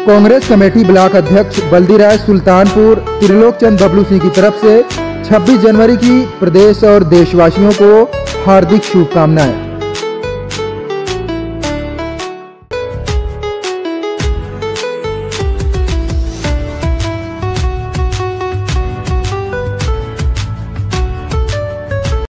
Congress committee block अध्यक्ष बल्दीराज सुल्तानपुर त्रिलोक चंद बबलू सिंह की तरफ से 26 जनवरी की प्रदेश और देशवासियों को हार्दिक शुभकामनाएं।